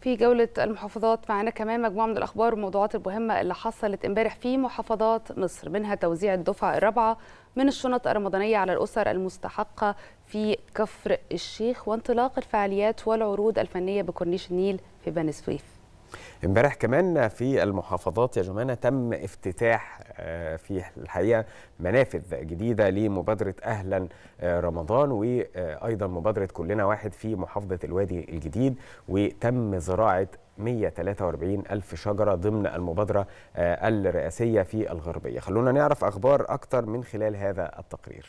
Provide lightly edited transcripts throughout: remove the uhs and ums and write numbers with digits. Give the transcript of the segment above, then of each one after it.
في جولة المحافظات معانا كمان مجموعة من الأخبار والموضوعات المهمة اللي حصلت امبارح في محافظات مصر، منها توزيع الدفعة الرابعة من الشنط الرمضانية على الأسر المستحقة في كفر الشيخ، وانطلاق الفعاليات والعروض الفنية بكورنيش النيل في بني سويف. امبارح كمان في المحافظات يا جمانة تم افتتاح في الحقيقة منافذ جديدة لمبادرة أهلا رمضان، وأيضا مبادرة كلنا واحد في محافظة الوادي الجديد، وتم زراعة 143 ألف شجرة ضمن المبادرة الرئاسية في الغربية. خلونا نعرف أخبار أكتر من خلال هذا التقرير.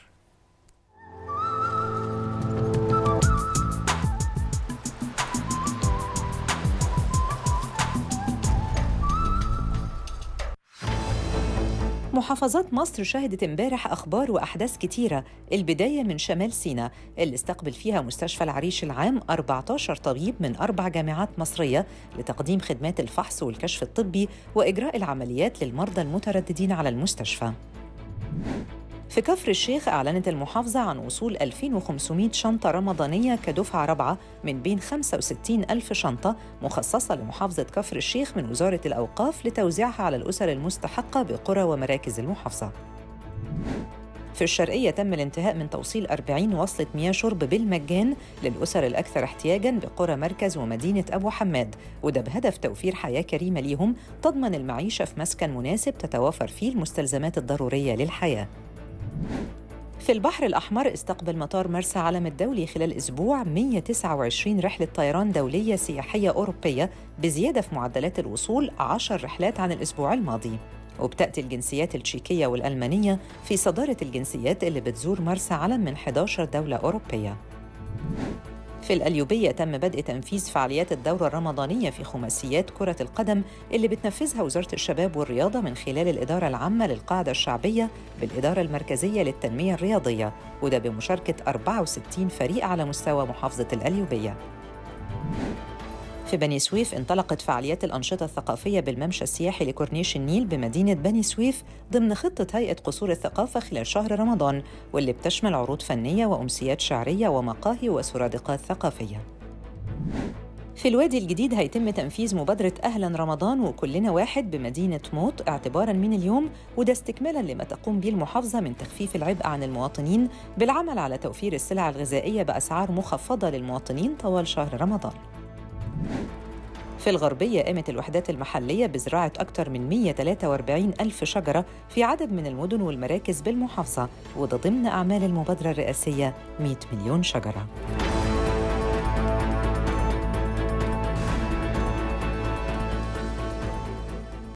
محافظات مصر شهدت امبارح أخبار وأحداث كتيرة. البداية من شمال سيناء اللي استقبل فيها مستشفى العريش العام 14 طبيب من 4 جامعات مصرية لتقديم خدمات الفحص والكشف الطبي وإجراء العمليات للمرضى المترددين على المستشفى. في كفر الشيخ أعلنت المحافظة عن وصول 2500 شنطة رمضانية كدفعة رابعة من بين 65 ألف شنطة مخصصة لمحافظة كفر الشيخ من وزارة الأوقاف لتوزيعها على الأسر المستحقة بقرى ومراكز المحافظة. في الشرقية تم الانتهاء من توصيل 40 وصلة مياه شرب بالمجان للأسر الأكثر احتياجاً بقرى مركز ومدينة أبو حماد، وده بهدف توفير حياة كريمة ليهم تضمن المعيشة في مسكن مناسب تتوافر فيه المستلزمات الضرورية للحياة. في البحر الأحمر استقبل مطار مرسى علم الدولي خلال أسبوع 129 رحلة طيران دولية سياحية أوروبية، بزيادة في معدلات الوصول 10 رحلات عن الأسبوع الماضي. وبتأتي الجنسيات التشيكية والألمانية في صدارة الجنسيات اللي بتزور مرسى علم من 11 دولة أوروبية. في القليوبية تم بدء تنفيذ فعاليات الدورة الرمضانية في خماسيات كرة القدم اللي بتنفذها وزارة الشباب والرياضة من خلال الإدارة العامة للقاعدة الشعبية بالإدارة المركزية للتنمية الرياضية، وده بمشاركة 64 فريق على مستوى محافظة القليوبية. في بني سويف انطلقت فعاليات الأنشطة الثقافية بالممشى السياحي لكورنيش النيل بمدينة بني سويف ضمن خطة هيئة قصور الثقافة خلال شهر رمضان، واللي بتشمل عروض فنية وأمسيات شعرية ومقاهي وسرادقات ثقافية. في الوادي الجديد هيتم تنفيذ مبادرة أهلا رمضان وكلنا واحد بمدينة موت اعتباراً من اليوم، وده استكمالاً لما تقوم به المحافظة من تخفيف العبء عن المواطنين بالعمل على توفير السلع الغذائية بأسعار مخفضة للمواطنين طوال شهر رمضان. في الغربية قامت الوحدات المحلية بزراعة أكثر من 143 ألف شجرة في عدد من المدن والمراكز بالمحافظة، وده ضمن أعمال المبادرة الرئاسية 100 مليون شجرة.